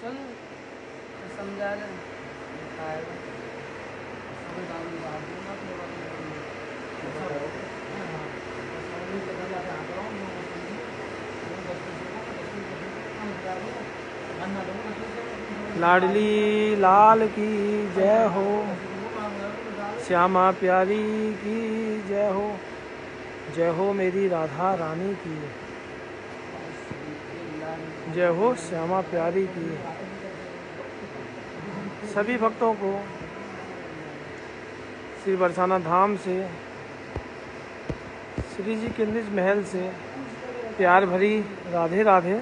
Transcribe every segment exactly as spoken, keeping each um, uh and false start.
सुन समझा रहे खाएगा लाडली लाल की जय हो, श्यामा प्यारी की जय हो, जय हो मेरी राधा रानी की जय हो, श्यामा प्यारी की। सभी भक्तों को श्री बरसाना धाम से, श्री जी के निज महल से प्यार भरी राधे राधे।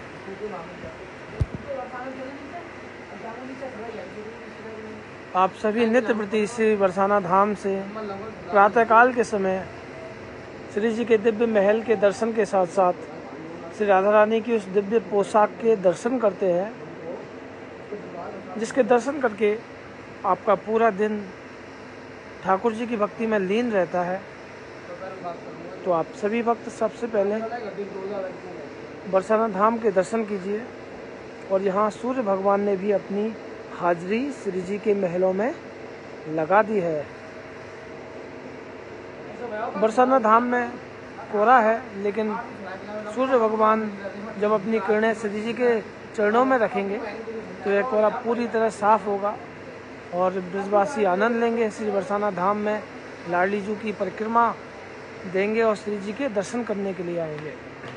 आप सभी नित्य प्रति श्री बरसाना धाम से प्रातःकाल के समय श्री जी के दिव्य महल के दर्शन के साथ साथ श्री राधा रानी की उस दिव्य पोशाक के दर्शन करते हैं, जिसके दर्शन करके आपका पूरा दिन ठाकुर जी की भक्ति में लीन रहता है। तो आप सभी भक्त सबसे पहले बरसाना धाम के दर्शन कीजिए। और यहाँ सूर्य भगवान ने भी अपनी हाजिरी श्री जी के महलों में लगा दी है। बरसाना धाम में कोहरा है, लेकिन सूर्य भगवान जब अपनी किरणें श्री जी के चरणों में रखेंगे तो यह कोहरा पूरी तरह साफ होगा और ब्रजवासी आनंद लेंगे। श्री बरसाना धाम में लाडली जी की परिक्रमा देंगे और श्री जी के दर्शन करने के लिए आएंगे।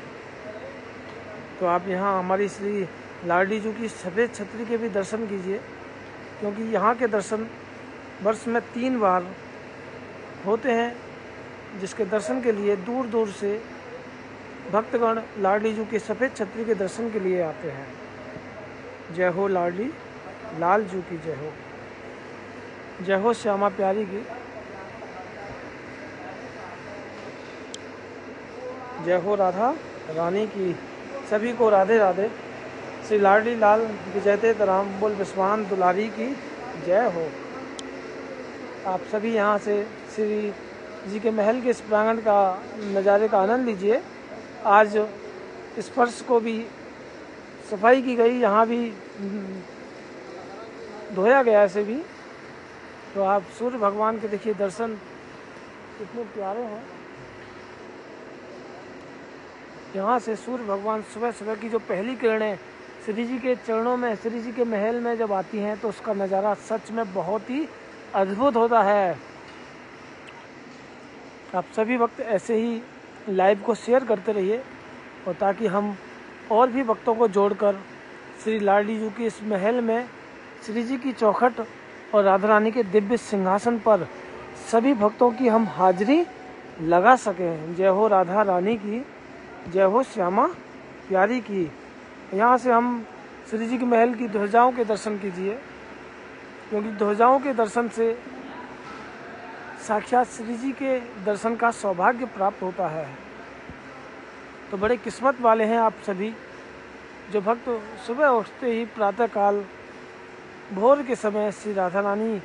तो आप यहाँ हमारी श्री लाडली जी की सफ़ेद छतरी के भी दर्शन कीजिए, क्योंकि यहाँ के दर्शन वर्ष में तीन बार होते हैं, जिसके दर्शन के लिए दूर दूर से भक्तगण लाडली जी की सफ़ेद छतरी के दर्शन के लिए आते हैं। जय हो लाडली लाल जी की जय हो, जय हो श्यामा प्यारी की, जय हो राधा रानी की। सभी को राधे राधे। श्री लाडली लाल विजयते तराम बोल विश्वान दुलारी की जय हो। आप सभी यहाँ से श्री जी के महल के इस प्रांगण का नज़ारे का आनंद लीजिए। आज इस फर्श को भी सफाई की गई, यहाँ भी धोया गया ऐसे भी। तो आप सूर्य भगवान के देखिए दर्शन कितने प्यारे हैं। यहाँ से सूर्य भगवान सुबह सुबह की जो पहली किरणें श्री जी के चरणों में, श्री जी के महल में जब आती हैं तो उसका नज़ारा सच में बहुत ही अद्भुत होता है। आप सभी वक्त ऐसे ही लाइव को शेयर करते रहिए, और ताकि हम और भी भक्तों को जोड़कर श्री लाडली जी की इस महल में श्री जी की चौखट और राधा रानी के दिव्य सिंहासन पर सभी भक्तों की हम हाजिरी लगा सकें। जय हो राधा रानी की, जय हो श्यामा प्यारी की। यहाँ से हम श्री जी के महल की ध्वजाओं के दर्शन कीजिए, क्योंकि ध्वजाओं के दर्शन से साक्षात श्री जी के दर्शन का सौभाग्य प्राप्त होता है। तो बड़े किस्मत वाले हैं आप सभी जो भक्त सुबह उठते ही प्रातःकाल भोर के समय श्री राधा रानी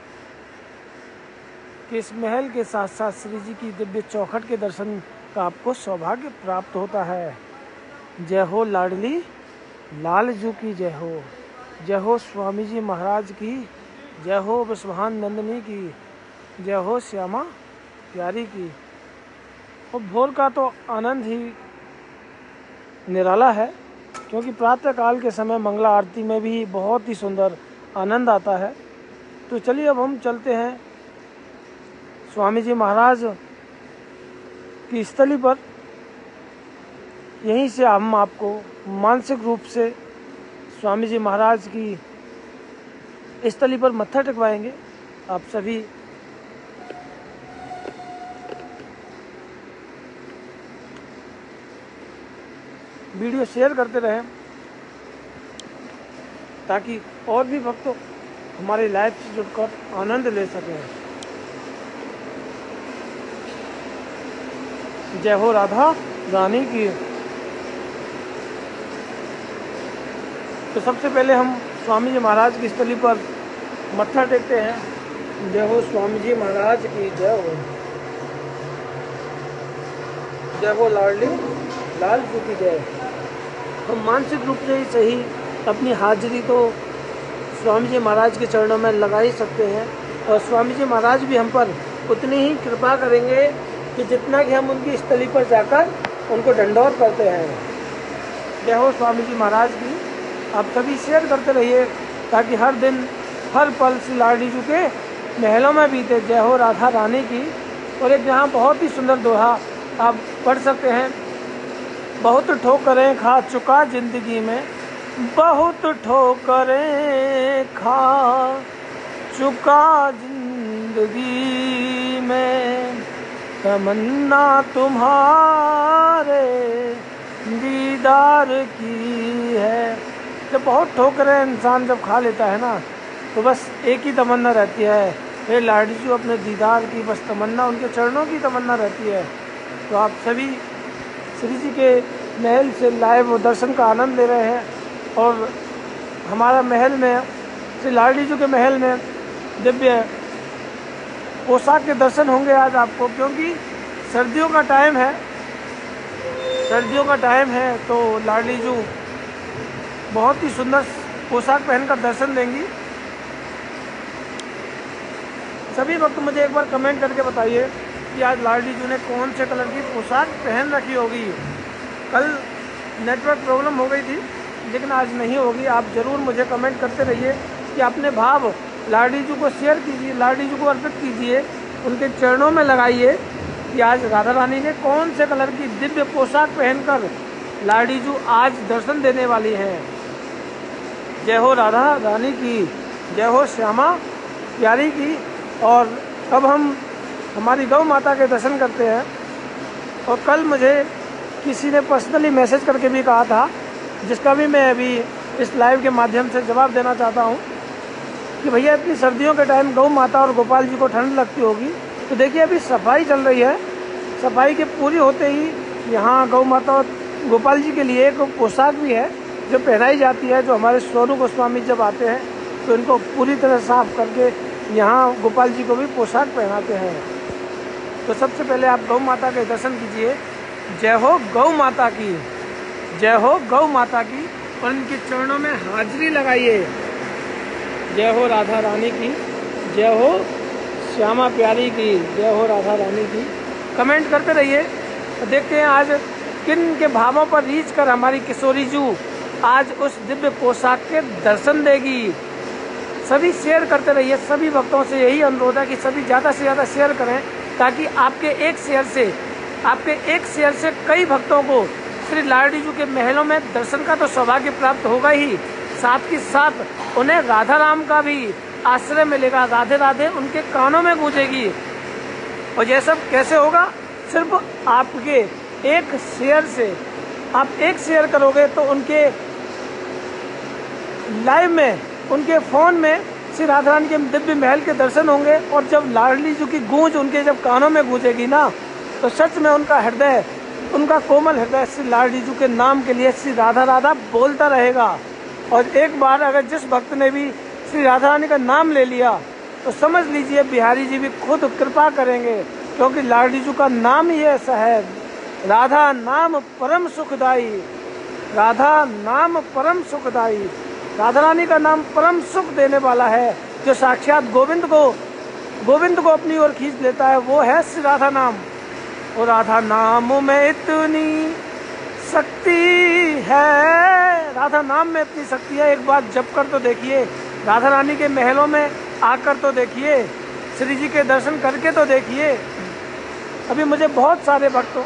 के इस महल के साथ साथ श्री जी की दिव्य चौखट के दर्शन का आपको सौभाग्य प्राप्त होता है। जय हो लाडली लाल जी की जय हो, जय हो स्वामी जी महाराज की, जय हो विश्वान नंदिनी की, जय हो श्यामा प्यारी की। और भोर का तो आनंद ही निराला है, क्योंकि प्रातःकाल के समय मंगला आरती में भी बहुत ही सुंदर आनंद आता है। तो चलिए अब हम चलते हैं स्वामी जी महाराज की स्थली पर। यहीं से हम आपको मानसिक रूप से स्वामी जी महाराज की स्थली पर मत्था टेकवाएंगे। आप सभी वीडियो शेयर करते रहें, ताकि और भी भक्त हमारे लाइव से जुड़कर आनंद ले सकें। जय हो राधा रानी की। तो सबसे पहले हम स्वामी जी महाराज की स्थली पर मत्था टेकते हैं। जय हो स्वामी जी महाराज की जय हो, जय हो लाडली लाल जी की जय। हम मानसिक रूप से ही सही अपनी हाजिरी तो स्वामी जी महाराज के चरणों में लगा ही सकते हैं, और स्वामी जी महाराज भी हम पर उतनी ही कृपा करेंगे कि जितना कि हम उनकी स्थली पर जाकर उनको दंडौत करते हैं। जय हो स्वामी जी महाराज की। आप सभी शेयर करते रहिए ताकि हर दिन हर पल श्री लाडली जी के महलों में बीते। जय हो राधा रानी की। और एक यहाँ बहुत ही सुंदर दोहा आप पढ़ सकते हैं। बहुत ठोकरें खा चुका जिंदगी में, बहुत ठोकरें खा चुका जिंदगी में, तमन्ना तुम्हारे दीदार की है। जब बहुत ठोकरें इंसान जब खा लेता है ना, तो बस एक ही तमन्ना रहती है, हे लाडली जी अपने दीदार की बस तमन्ना, उनके चरणों की तमन्ना रहती है। तो आप सभी श्री जी के महल से लाइव दर्शन का आनंद ले रहे हैं, और हमारा महल में श्री लाडली जी के महल में दिव्य पोशाक के दर्शन होंगे आज आपको, क्योंकि सर्दियों का टाइम है। सर्दियों का टाइम है तो लाडली जी बहुत ही सुंदर पोशाक पहनकर दर्शन देंगी। सभी वक्त मुझे एक बार कमेंट करके बताइए कि आज लाडली जी ने कौन से कलर की पोशाक पहन रखी होगी। कल नेटवर्क प्रॉब्लम हो गई थी, लेकिन आज नहीं होगी। आप ज़रूर मुझे कमेंट करते रहिए कि अपने भाव लाडली जी को शेयर कीजिए, लाडली जी को अर्पित कीजिए, उनके चरणों में लगाइए कि आज राधा रानी ने कौन से कलर की दिव्य पोशाक पहनकर लाडली जी आज दर्शन देने वाली हैं। जय हो राधा रानी की, जय हो श्यामा प्यारी की। और अब हम हमारी गौ माता के दर्शन करते हैं। और कल मुझे किसी ने पर्सनली मैसेज करके भी कहा था, जिसका भी मैं अभी इस लाइव के माध्यम से जवाब देना चाहता हूँ कि भैया इतनी सर्दियों के टाइम गौ माता और गोपाल जी को ठंड लगती होगी। तो देखिए अभी सफाई चल रही है, सफाई के पूरी होते ही यहाँ गौ माता और गोपाल जी के लिए एक पोशाक भी है जो पहनाई जाती है, जो हमारे स्वरूप गोस्वामी जब आते हैं तो इनको पूरी तरह साफ करके यहाँ गोपाल जी को भी पोशाक पहनाते हैं। तो सबसे पहले आप गौ माता के दर्शन कीजिए। जय हो गौ माता की, जय हो गौ माता की। और इनके चरणों में हाजिरी लगाइए। जय हो राधा रानी की, जय हो श्यामा प्यारी की, जय हो राधा रानी की। कमेंट करते रहिए। तो देखते हैं आज किन के भावों पर रीझ कर हमारी किशोरी जू आज उस दिव्य पोशाक के दर्शन देगी। सभी शेयर करते रहिए। सभी भक्तों से यही अनुरोध है कि सभी ज़्यादा से ज़्यादा शेयर करें, ताकि आपके एक शेयर से आपके एक शेयर से कई भक्तों को श्री लाडली जी के महलों में दर्शन का तो सौभाग्य प्राप्त होगा ही, साथ ही साथ उन्हें राधा राम का भी आश्रय मिलेगा। राधे राधे उनके कानों में गूंजेगी। और यह सब कैसे होगा? सिर्फ आपके एक शेयर से। आप एक शेयर करोगे तो उनके लाइव में, उनके फ़ोन में श्री राधा रानी के दिव्य महल के दर्शन होंगे। और जब लाडली जी की गूंज उनके जब कानों में गूंजेगी ना, तो सच में उनका हृदय, उनका कोमल हृदय श्री लाडली जी के नाम के लिए श्री राधा राधा बोलता रहेगा। और एक बार अगर जिस भक्त ने भी श्री राधा रानी का नाम ले लिया तो समझ लीजिए बिहारी जी भी खुद कृपा करेंगे, क्योंकि लाडली जी का नाम ही ऐसा है। राधा नाम परम सुखदाई, राधा नाम परम सुखदाई। राधा रानी का नाम परम सुख देने वाला है, जो साक्षात गोविंद को गोविंद को अपनी ओर खींच लेता है, वो है श्री राधा नाम। और राधा नाम में इतनी शक्ति है, राधा नाम में इतनी शक्ति है। एक बार जप कर तो देखिए, राधा रानी के महलों में आकर तो देखिए, श्री जी के दर्शन करके तो देखिए। अभी मुझे बहुत सारे भक्तों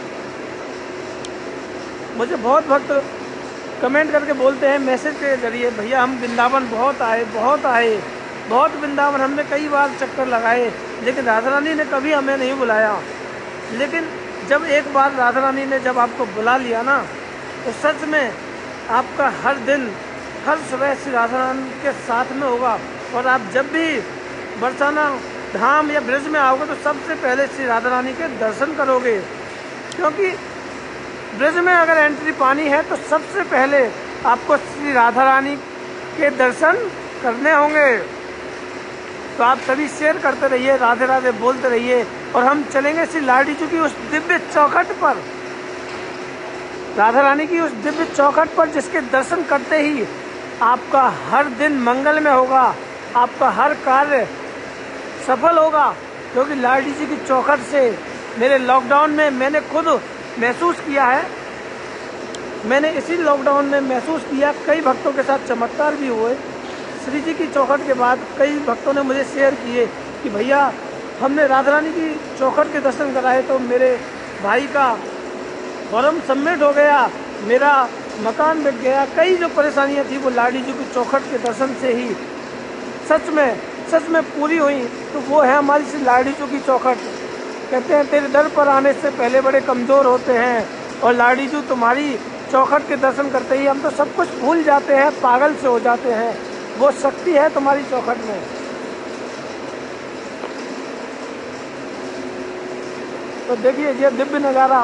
मुझे बहुत भक्त कमेंट करके बोलते हैं मैसेज के जरिए, भैया हम वृंदावन बहुत आए बहुत आए बहुत वृंदावन हमने कई बार चक्कर लगाए, लेकिन राधा रानी ने कभी हमें नहीं बुलाया। लेकिन जब एक बार राधा रानी ने जब आपको बुला लिया ना, तो सच में आपका हर दिन हर सुबह श्री राधा रानी के साथ में होगा। और आप जब भी बरसाना धाम या ब्रज में आओगे तो सबसे पहले श्री राधा रानी के दर्शन करोगे, क्योंकि ब्रज में अगर एंट्री पानी है तो सबसे पहले आपको श्री राधा रानी के दर्शन करने होंगे। तो आप सभी शेयर करते रहिए, राधे राधे बोलते रहिए। और हम चलेंगे श्री लाडली जी की उस दिव्य चौखट पर, राधा रानी की उस दिव्य चौखट पर जिसके दर्शन करते ही आपका हर दिन मंगल में होगा, आपका हर कार्य सफल होगा। क्योंकि लाडी जी की चौखट से मेरे लॉकडाउन में मैंने खुद महसूस किया है, मैंने इसी लॉकडाउन में महसूस किया, कई भक्तों के साथ चमत्कार भी हुए। श्री जी की चौखट के बाद कई भक्तों ने मुझे शेयर किए कि भैया हमने राधा रानी की चौखट के दर्शन कराए तो मेरे भाई का फॉर्म सबमिट हो गया, मेरा मकान बिक गया। कई जो परेशानियां थी वो लाडी जी की चौखट के दर्शन से ही सच में सच में पूरी हुई। तो वो है हमारी श्री लाडी जी की चौखट। कहते हैं तेरे दर पर आने से पहले बड़े कमज़ोर होते हैं, और लाडी जी तुम्हारी चौखट के दर्शन करते ही हम तो सब कुछ भूल जाते हैं, पागल से हो जाते हैं। वो शक्ति है तुम्हारी चौखट में। तो देखिए ये दिव्य नज़ारा,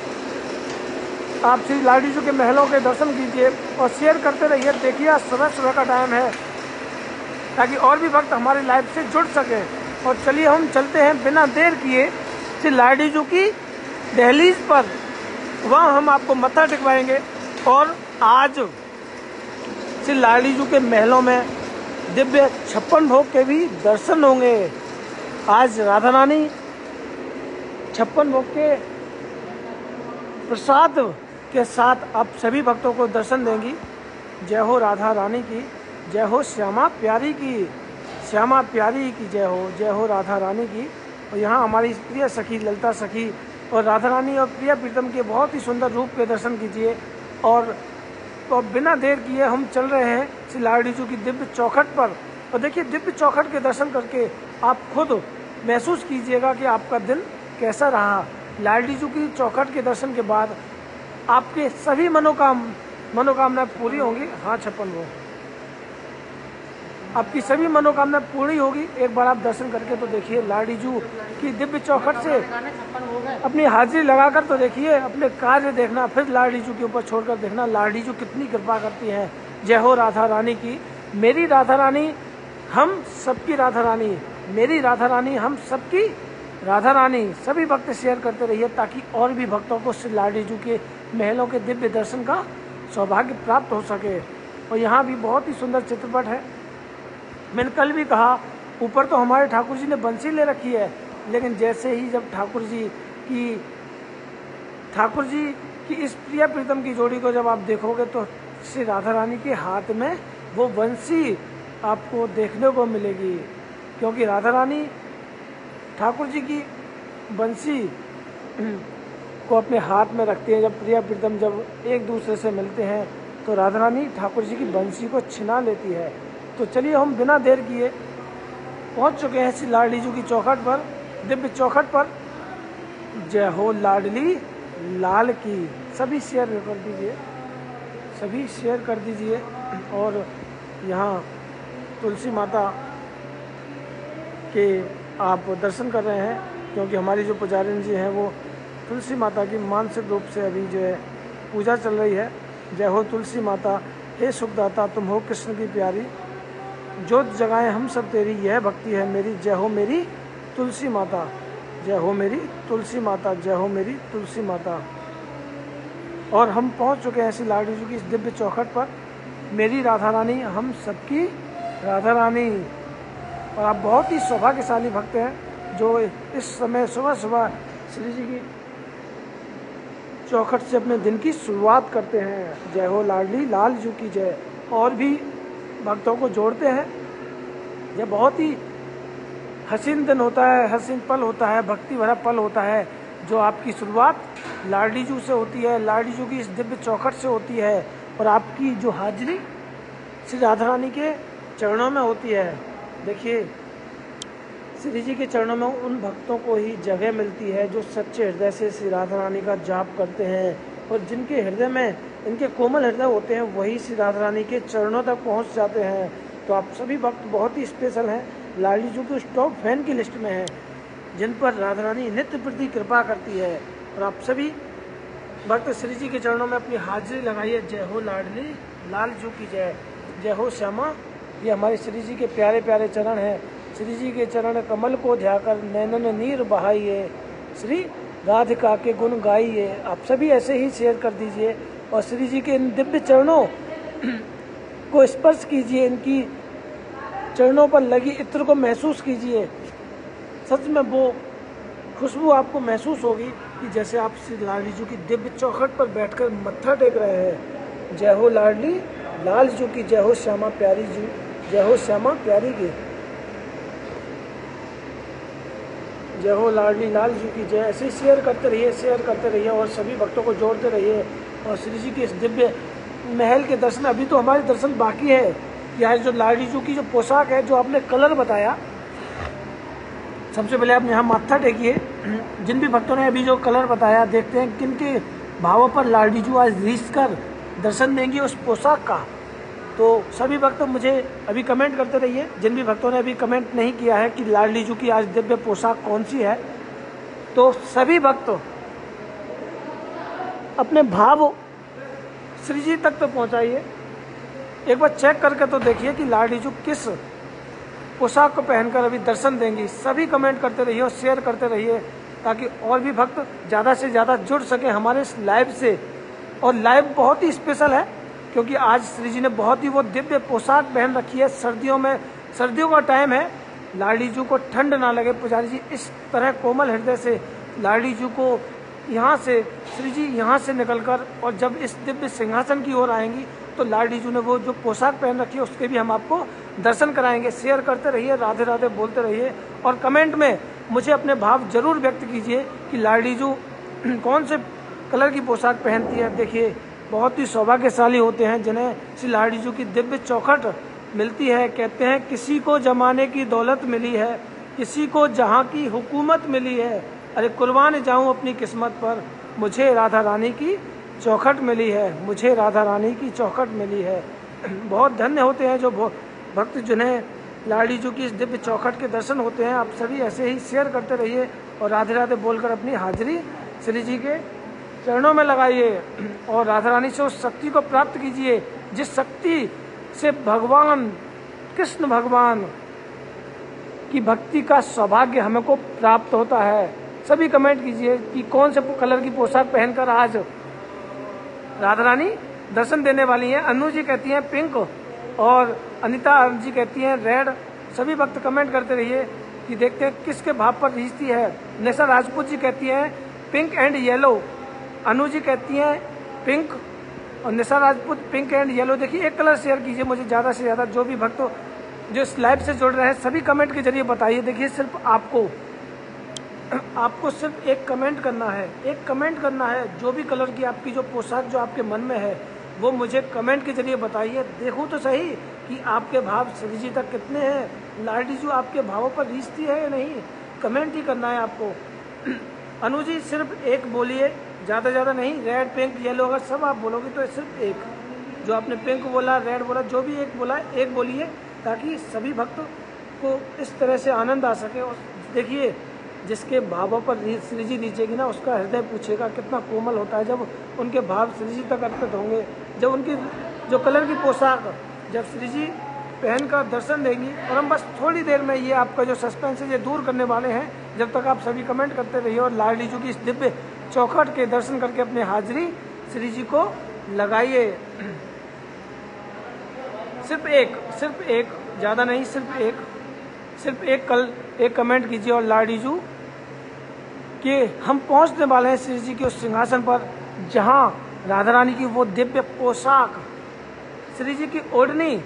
आप श्री लाडी जी के महलों के दर्शन कीजिए और शेयर करते रहिए। देखिए आज सुबह सुबह का टाइम है ताकि और भी भक्त हमारी लाइफ से जुड़ सके। और चलिए हम चलते हैं बिना देर किए श्री लाडी जी की दहलीज पर, वहाँ हम आपको मत्था टिकवाएंगे। और आज श्री लाडी जी के महलों में दिव्य छप्पन भोग के भी दर्शन होंगे। आज राधा रानी छप्पन भोग के प्रसाद के साथ आप सभी भक्तों को दर्शन देंगी। जय हो राधा रानी की, जय हो श्यामा प्यारी की, श्यामा प्यारी की जय हो, जय हो राधा रानी की। और यहाँ हमारी प्रिय सखी ललिता सखी और राधा रानी और प्रिय प्रीतम के बहुत ही सुंदर रूप के दर्शन कीजिए। और तो बिना देर किए हम चल रहे हैं श्री लाडी जी की दिव्य चौखट पर। और देखिए दिव्य चौखट के दर्शन करके आप खुद महसूस कीजिएगा कि आपका दिन कैसा रहा। लाडी जी की चौखट के दर्शन के बाद आपके सभी मनोकाम मनोकामनाएं पूरी होंगी। हाँ छप्पन वो आपकी सभी मनोकामना पूरी होगी। एक बार आप दर्शन करके तो देखिए लाडी जी की दिव्य चौखट से अपनी हाजिरी लगाकर तो देखिए, अपने कार्य देखना, फिर लाडी जी के ऊपर छोड़कर देखना लाडी जी कितनी कृपा करती हैं। जय हो राधा रानी की, मेरी राधा रानी हम सबकी राधा रानी, मेरी राधा रानी हम सबकी राधा रानी। सभी भक्त शेयर करते रहिए ताकि और भी भक्तों को श्री लाडी जी के महलों के दिव्य दर्शन का सौभाग्य प्राप्त हो सके। और यहाँ भी बहुत ही सुंदर चित्रपट है। मैंने कल भी कहा, ऊपर तो हमारे ठाकुर जी ने बंसी ले रखी है, लेकिन जैसे ही जब ठाकुर जी की ठाकुर जी की इस प्रिय प्रीतम की जोड़ी को जब आप देखोगे तो श्री राधा रानी के हाथ में वो बंसी आपको देखने को मिलेगी। क्योंकि राधा रानी ठाकुर जी की बंसी को अपने हाथ में रखती है। जब प्रिय प्रीतम जब एक दूसरे से मिलते हैं तो राधा रानी ठाकुर जी की बंसी को छिना लेती है। तो चलिए हम बिना देर किए पहुंच चुके हैं श्री लाडी जी की चौखट पर, दिव्य चौखट पर। जय हो लाडली लाल की। सभी शेयर कर दीजिए, सभी शेयर कर दीजिए। और यहाँ तुलसी माता के आप दर्शन कर रहे हैं, क्योंकि हमारी जो पुजारिन जी हैं वो तुलसी माता की मानसिक रूप से अभी जो है पूजा चल रही है। जय हो तुलसी माता, हे सुखदाता तुम हो कृष्ण की प्यारी, जोत जगाएं हम सब तेरी, यह भक्ति है मेरी। जय हो मेरी तुलसी माता, जय हो मेरी तुलसी माता, जय हो मेरी तुलसी माता। और हम पहुंच चुके हैं श्री लाडी जी की इस दिव्य चौखट पर। मेरी राधा रानी हम सबकी राधा रानी। और आप बहुत ही सौभाग्यशाली भक्त हैं जो इस समय सुबह सुबह श्री जी की चौखट से अपने दिन की शुरुआत करते हैं। जय हो लाडली लाल जी की जय। और भी भक्तों को जोड़ते हैं। यह बहुत ही हसीन दिन होता है, हसीन पल होता है, भक्ति भरा पल होता है, जो आपकी शुरुआत लाडी जी से होती है, लाडी जी की इस दिव्य चौखट से होती है। और आपकी जो हाजिरी श्री राधा रानी के चरणों में होती है। देखिए श्री जी के चरणों में उन भक्तों को ही जगह मिलती है जो सच्चे हृदय से श्री राधा रानी का जाप करते हैं, और जिनके हृदय में इनके कोमल हृदय होते हैं वही श्री राधा रानी के चरणों तक पहुंच जाते हैं। तो आप सभी भक्त बहुत ही स्पेशल हैं, लाडी जी के टॉप फैन की लिस्ट में हैं, जिन पर राधा रानी नित्य प्रति कृपा करती है। और आप सभी भक्त श्री जी के चरणों में अपनी हाजिरी लगाइए। जय हो लाडली लाल जी की जय, जय हो श्यामा। ये हमारे श्री जी के प्यारे प्यारे चरण हैं। श्री जी के चरण कमल को ध्याकर नैनन नीर बहाइए, श्री राधिका के गुण गाइए। आप सभी ऐसे ही शेयर कर दीजिए और श्री जी के इन दिव्य चरणों को स्पर्श कीजिए, इनकी चरणों पर लगी इत्र को महसूस कीजिए। सच में वो खुशबू आपको महसूस होगी कि जैसे आप श्री लाडली जी की दिव्य चौखट पर बैठकर मत्था टेक रहे हैं। जय हो लाडली लाल जी की, जय हो श्यामा प्यारी जी, जय हो श्यामा प्यारी की, जय हो लाडली लाल जी की जय। ऐसे शेयर करते रहिए, शेयर करते रहिए और सभी भक्तों को जोड़ते रहिए। और श्री जी के इस दिव्य महल के दर्शन, अभी तो हमारे दर्शन बाकी है। यहाँ जो लाडली जी की जो पोशाक है, जो आपने कलर बताया, सबसे पहले आप यहाँ माथा टेकिए। जिन भी भक्तों ने अभी जो कलर बताया, देखते हैं किन के भावों पर लाडली जी आज रीस कर दर्शन देंगी उस पोशाक का। तो सभी भक्त मुझे अभी कमेंट करते रहिए। जिन भी भक्तों ने अभी कमेंट नहीं किया है कि लाडली जी की आज दिव्य पोशाक कौन सी है, तो सभी भक्त अपने भाव श्री जी तक तो पहुंचाइए। एक बार चेक करके तो देखिए कि लाडली जी किस पोशाक को पहनकर अभी दर्शन देंगी। सभी कमेंट करते रहिए और शेयर करते रहिए ताकि और भी भक्त ज़्यादा से ज़्यादा जुड़ सके हमारे इस लाइव से। और लाइव बहुत ही स्पेशल है क्योंकि आज श्री जी ने बहुत ही वो दिव्य पोशाक पहन रखी है। सर्दियों में, सर्दियों का टाइम है, लाडली जी को ठंड ना लगे। पुजारी जी इस तरह कोमल हृदय से लाडली जी को यहाँ से, श्री जी यहाँ से निकलकर और जब इस दिव्य सिंहासन की ओर आएंगी तो लाडली जी ने वो जो पोशाक पहन रखी है उसके भी हम आपको दर्शन कराएंगे। शेयर करते रहिए, राधे राधे बोलते रहिए और कमेंट में मुझे अपने भाव जरूर व्यक्त कीजिए कि लाडली जी कौन से कलर की पोशाक पहनती है। देखिए बहुत ही सौभाग्यशाली होते हैं जिन्हें श्री लाडली जी की दिव्य चौखट मिलती है। कहते हैं किसी को जमाने की दौलत मिली है, किसी को जहाँ की हुकूमत मिली है, अरे कुर्बान जाऊं अपनी किस्मत पर, मुझे राधा रानी की चौखट मिली है, मुझे राधा रानी की चौखट मिली है। बहुत धन्य होते हैं जो भक्त जिन्हें लाडली जी की इस दिव्य चौखट के दर्शन होते हैं। आप सभी ऐसे ही शेयर करते रहिए और राधे राधे बोलकर अपनी हाजिरी श्री जी के चरणों में लगाइए और राधा रानी से उस शक्ति को प्राप्त कीजिए जिस शक्ति से भगवान कृष्ण भगवान की भक्ति का सौभाग्य हमें को प्राप्त होता है। सभी कमेंट कीजिए कि कौन से कलर की पोशाक पहनकर आज राधा रानी दर्शन देने वाली हैं। अनु जी कहती हैं पिंक और अनिता जी कहती हैं रेड। सभी भक्त कमेंट करते रहिए कि देखते हैं किसके भाव पर रीझती है। निशा राजपूत जी कहती हैं pink and yellow. Anu ji कहती हैं पिंक और Nisha Rajput pink and yellow. देखिए एक कलर शेयर कीजिए मुझे ज़्यादा से ज़्यादा। जो भी भक्त जो इस लाइव से जुड़ रहे हैं सभी कमेंट के जरिए बताइए। देखिए सिर्फ आपको आपको सिर्फ एक कमेंट करना है, एक कमेंट करना है। जो भी कलर की आपकी जो पोशाक जो आपके मन में है वो मुझे कमेंट के जरिए बताइए। देखो तो सही कि आपके भाव श्री जी तक कितने हैं। लाडली जी आपके भावों पर रीझती है या नहीं, कमेंट ही करना है आपको। अनु जी सिर्फ एक बोलिए, ज़्यादा ज़्यादा नहीं। रेड पिंक येलो अगर सब आप बोलोगे तो सिर्फ एक, जो आपने पिंक बोला रेड बोला जो भी एक बोला एक बोलिए ताकि सभी भक्त को इस तरह से आनंद आ सके। और देखिए जिसके भावों पर श्री जी रीचेगी ना उसका हृदय पूछेगा कितना कोमल होता है जब उनके भाव श्री जी तक अर्पित होंगे। जब उनकी जो कलर की पोशाक जब श्री जी पहनकर दर्शन देंगी। और हम बस थोड़ी देर में ये आपका जो सस्पेंस है ये दूर करने वाले हैं। जब तक आप सभी कमेंट करते रहिए और लाडली जी की इस दिव्य चौखट के दर्शन करके अपनी हाजिरी श्री जी को लगाइए। सिर्फ एक, सिर्फ एक, ज़्यादा नहीं, सिर्फ एक, सिर्फ एक कल एक कमेंट कीजिए और लाडली जी कि हम पहुंचने वाले हैं श्री जी के उस सिंहासन पर जहां राधा रानी की वो दिव्य पोशाक, श्री जी की ओढ़नी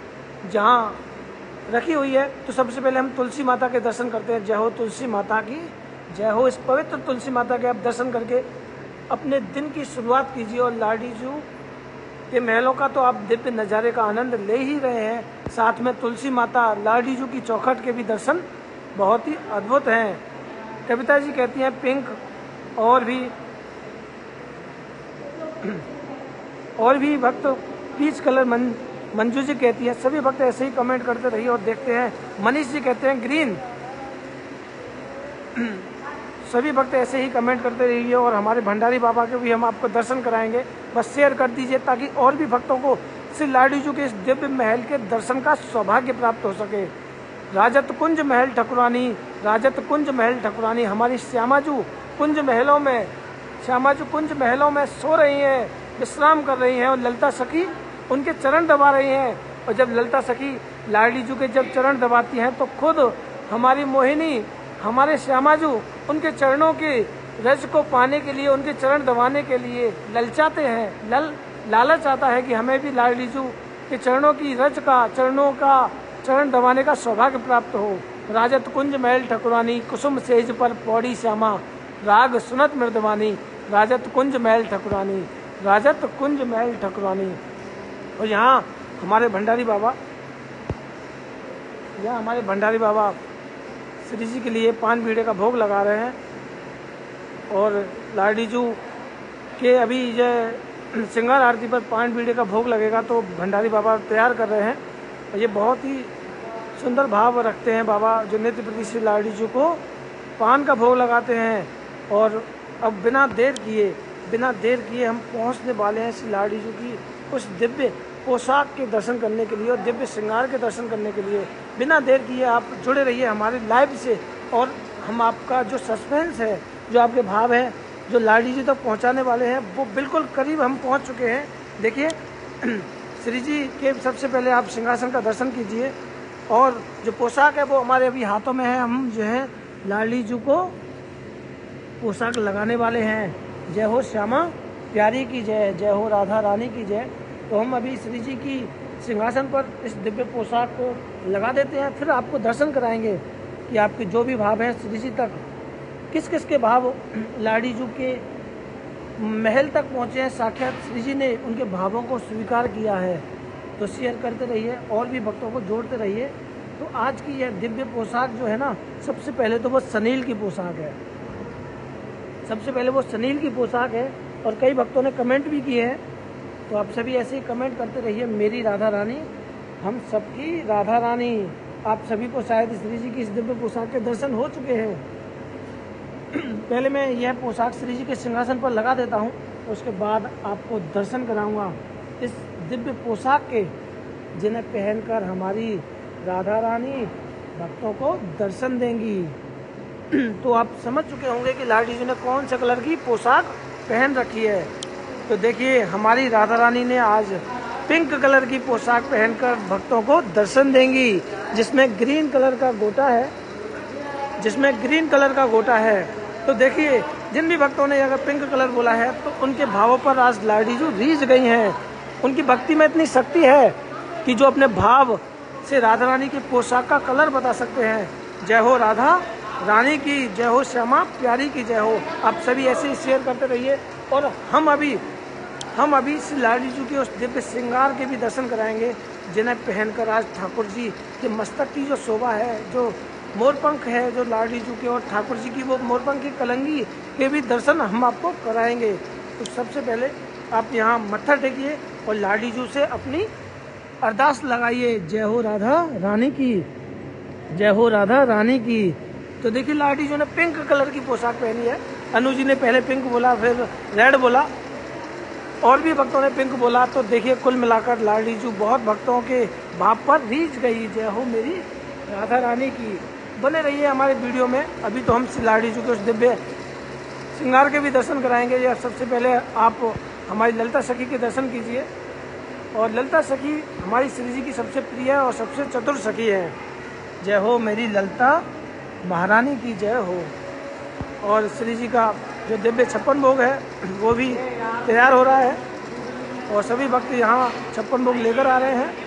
जहां रखी हुई है। तो सबसे पहले हम तुलसी माता के दर्शन करते हैं। जय हो तुलसी माता की जय हो। इस पवित्र तुलसी माता के आप दर्शन करके अपने दिन की शुरुआत कीजिए। और लाडली जी के महलों का तो आप दिव्य नज़ारे का आनंद ले ही रहे हैं, साथ में तुलसी माता लाडली जी की चौखट के भी दर्शन बहुत ही अद्भुत हैं। कविता जी कहती हैं पिंक और भी और भी भक्त पीच कलर। मन मंजू जी कहती है। सभी भक्त ऐसे ही कमेंट करते रहिए और देखते हैं। मनीष जी कहते हैं ग्रीन। सभी भक्त ऐसे ही कमेंट करते रहिए और हमारे भंडारी बाबा के भी हम आपको दर्शन कराएंगे। बस शेयर कर दीजिए ताकि और भी भक्तों को श्री लाडली जी के इस दिव्य महल के दर्शन का सौभाग्य प्राप्त हो सके। राजत कुंज महल ठकुरानी, राजत कुंज महल ठकुरानी, हमारी श्यामाजू कुंज महलों में श्यामा जी कुंज महलों में सो रही हैं, विश्राम कर रही हैं और ललिता सखी उनके चरण दबा रही हैं। और जब ललिता सखी लाडली जी के जब चरण दबाती हैं तो खुद हमारी मोहिनी, हमारे श्यामा जी उनके चरणों के रज को पाने के लिए, उनके चरण दबाने के लिए ललचाते हैं। लल लालच आता है कि हमें भी लाडली जी के चरणों की रज का, चरणों का चरण दबाने का सौभाग्य प्राप्त हो। राजत कुंज महल ठकुरानी, कुसुम सेज पर पौड़ी श्यामा, राग सुनत मृदवानी, राजत कुंज महल ठकुरानी, राजत कुंज महल ठकुरानी। और यहाँ हमारे भंडारी बाबा, यहाँ हमारे भंडारी बाबा श्री जी के लिए पान बीड़े का भोग लगा रहे हैं। और लाडली जी के अभी ये श्रृंगार आरती पर पान बीड़े का भोग लगेगा तो भंडारी बाबा तैयार कर रहे हैं। और ये बहुत ही सुंदर भाव रखते हैं बाबा, जो नित्य प्रति श्री लाडली जी को पान का भोग लगाते हैं। और अब बिना देर किए बिना देर किए हम पहुंचने वाले हैं श्री लाडली जी की उस दिव्य पोशाक के दर्शन करने के लिए और दिव्य श्रृंगार के दर्शन करने के लिए। बिना देर किए आप जुड़े रहिए हमारे लाइव से, और हम आपका जो सस्पेंस है, जो आपके भाव है, जो लाडली जी तक पहुंचाने वाले हैं, वो बिल्कुल करीब हम पहुंच चुके हैं। देखिए श्री जी के सबसे पहले आप सिंहासन का दर्शन कीजिए, और जो पोशाक है वो हमारे अभी हाथों में है। हम जो है लाडली जी को पोशाक लगाने वाले हैं। जय हो श्यामा प्यारी की जय, जय हो राधा रानी की जय। तो हम अभी श्री जी की सिंहासन पर इस दिव्य पोशाक को लगा देते हैं, फिर आपको दर्शन कराएंगे कि आपके जो भी भाव हैं श्री जी तक, किस किस के भाव लाडली जी के महल तक पहुँचे हैं। साक्षात श्री जी ने उनके भावों को स्वीकार किया है। तो शेयर करते रहिए और भी भक्तों को जोड़ते रहिए। तो आज की यह दिव्य पोशाक जो है ना, सबसे पहले तो वो सनील की पोशाक है, सबसे पहले वो सनील की पोशाक है। और कई भक्तों ने कमेंट भी किए हैं, तो आप सभी ऐसे ही कमेंट करते रहिए। मेरी राधा रानी, हम सबकी राधा रानी। आप सभी को शायद श्री जी की इस दिव्य पोशाक के दर्शन हो चुके हैं। पहले मैं यह पोशाक श्री जी के सिंहासन पर लगा देता हूँ, उसके बाद आपको दर्शन कराऊंगा इस दिव्य पोशाक के, जिन्हें पहनकर हमारी राधा रानी भक्तों को दर्शन देंगी। तो आप समझ चुके होंगे कि लाडली जी ने कौन से कलर की पोशाक पहन रखी है। तो देखिए हमारी राधा रानी ने आज पिंक कलर की पोशाक पहनकर भक्तों को दर्शन देंगी, जिसमें ग्रीन कलर का गोटा है, जिसमें ग्रीन कलर का गोटा है। तो देखिए जिन भी भक्तों ने अगर पिंक कलर बोला है तो उनके भावों पर आज लाडली जी रीझ गई हैं। उनकी भक्ति में इतनी शक्ति है कि जो अपने भाव से राधा रानी की पोशाक का कलर बता सकते हैं। जय हो राधा रानी की जय हो, श्यामा प्यारी की जय हो। आप सभी ऐसे ही शेयर करते रहिए। और हम अभी हम अभी श्री लाडली जी के उस दिव्य श्रृंगार के भी दर्शन कराएंगे, जिन्हें पहनकर आज ठाकुर जी के मस्तक की जो शोभा है, जो मोरपंख है जो लाडली जी के, और ठाकुर जी की वो मोरपंख की कलंगी के भी दर्शन हम आपको कराएंगे। तो सबसे पहले आप यहाँ मत्था टेकिए और लाडली जी से अपनी अरदास लगाइए। जय हो राधा रानी की, जय हो राधा रानी की। तो देखिए लाडली जी ने पिंक कलर की पोशाक पहनी है। अनु जी ने पहले पिंक बोला, फिर रेड बोला, और भी भक्तों ने पिंक बोला। तो देखिए कुल मिलाकर लाडली जी बहुत भक्तों के भाव पर रीझ गई। जय हो मेरी राधा रानी की। बने रहिए हमारे वीडियो में। अभी तो हम लाडली जी के उस दिव्य श्रृंगार के भी दर्शन कराएंगे। या सबसे पहले आप हमारी ललिता सखी के दर्शन कीजिए। और ललिता सखी हमारी श्री जी की सबसे प्रिय और सबसे चतुर सखी है। जय हो मेरी ललिता महारानी की जय हो। और श्री जी का जो दिव्य छप्पन भोग है वो भी तैयार हो रहा है, और सभी भक्त यहाँ छप्पन भोग लेकर आ रहे हैं।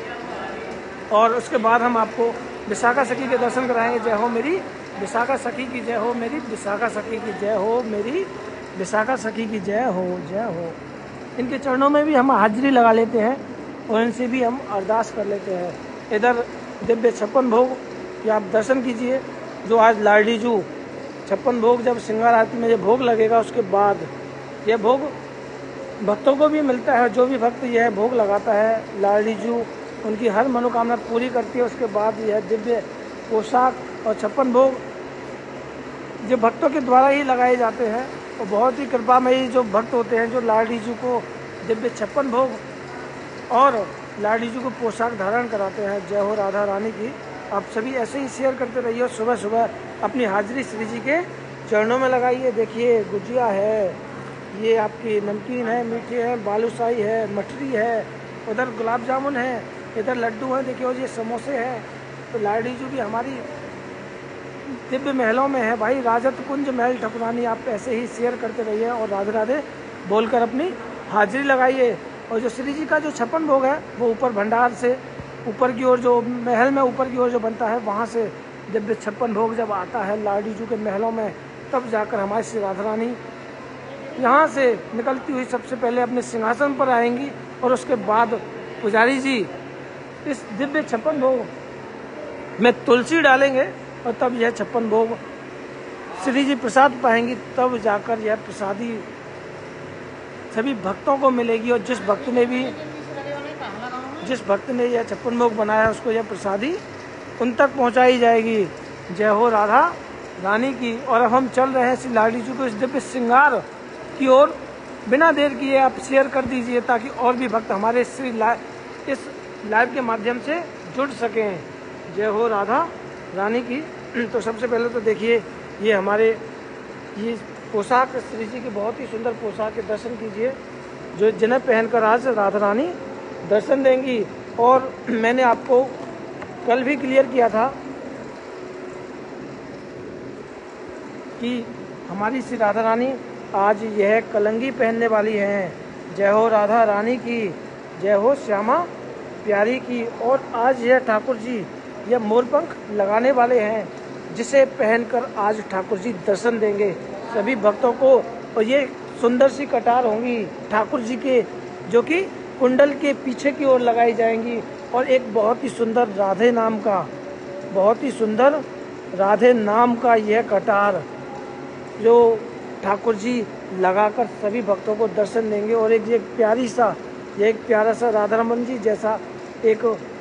और उसके बाद हम आपको विशाखा सखी के दर्शन कराएंगे। जय हो मेरी विशाखा सखी की जय हो, मेरी विशाखा सखी की जय हो, मेरी विशाखा सखी की जय हो, जय हो। इनके चरणों में भी हम हाजिरी लगा लेते हैं और इनसे भी हम अरदास कर लेते हैं। इधर दिव्य छप्पन भोग या आप दर्शन कीजिए, जो आज लाडली जी छप्पन भोग जब श्रृंगार आरती में ये भोग लगेगा, उसके बाद यह भोग भक्तों को भी मिलता है। जो भी भक्त यह भोग लगाता है, लाडली जी उनकी हर मनोकामना पूरी करती है। उसके बाद यह दिव्य पोशाक और छप्पन भोग जो भक्तों के द्वारा ही लगाए जाते हैं, और बहुत ही कृपामयी जो भक्त होते हैं, जो लाडली जी को दिव्य छप्पन भोग और लाडली जी को पोशाक धारण कराते हैं। जय हो राधा रानी की। आप सभी ऐसे ही शेयर करते रहिए, सुबह सुबह अपनी हाजिरी श्री जी के चरणों में लगाइए। देखिए गुजिया है, ये आपकी नमकीन है, मीठे हैं, बालूशाही है, मठरी है, उधर गुलाब जामुन है, इधर लड्डू हैं, देखिए और ये समोसे हैं। तो लाड़ी जी भी हमारी दिव्य महलों में है भाई। राजत कुंज महल ठकुरानी, आप ऐसे ही शेयर करते रहिए और राधे राधे बोलकर अपनी हाजिरी लगाइए। और जो श्री जी का जो छप्पन भोग है वो ऊपर भंडार से ऊपर की ओर, जो महल में ऊपर की ओर जो बनता है, वहाँ से दिव्य छप्पन भोग जब आता है लाड़ी जी के महलों में, तब जाकर हमारी श्री राधा रानी यहाँ से निकलती हुई सबसे पहले अपने सिंहासन पर आएंगी और उसके बाद पुजारी जी इस दिव्य छप्पन भोग में तुलसी डालेंगे और तब यह छप्पन भोग श्री जी प्रसाद पाएंगी। तब जाकर यह प्रसादी सभी भक्तों को मिलेगी और जिस भक्त ने भी जिस भक्त ने यह छप्पन भोग बनाया उसको यह प्रसादी उन तक पहुंचाई जाएगी। जय हो राधा रानी की। और अब हम चल रहे हैं श्री लाडी जी को इस दिव्य श्रृंगार की ओर। बिना देर किए आप शेयर कर दीजिए ताकि और भी भक्त हमारे श्री ला, इस लाइव के माध्यम से जुड़ सकें। जय हो राधा रानी की। तो सबसे पहले तो देखिए ये हमारे ये पोशाक श्री जी की बहुत ही सुंदर पोशाक के दर्शन कीजिए, जो जिन्हें पहनकर आज राधा रानी दर्शन देंगी। और मैंने आपको कल भी क्लियर किया था कि हमारी श्री राधा रानी आज यह कलंगी पहनने वाली हैं। जय हो राधा रानी की, जय हो श्यामा प्यारी की। और आज यह ठाकुर जी यह मोरपंख लगाने वाले हैं, जिसे पहनकर आज ठाकुर जी दर्शन देंगे सभी भक्तों को। और ये सुंदर सी कटार होंगी ठाकुर जी के, जो कि कुंडल के पीछे की ओर लगाई जाएंगी। और एक बहुत ही सुंदर राधे नाम का बहुत ही सुंदर राधे नाम का यह कटार जो ठाकुर जी लगाकर सभी भक्तों को दर्शन देंगे। और एक ये प्यारी सा ये एक प्यारा सा राधा रमन जी जैसा एक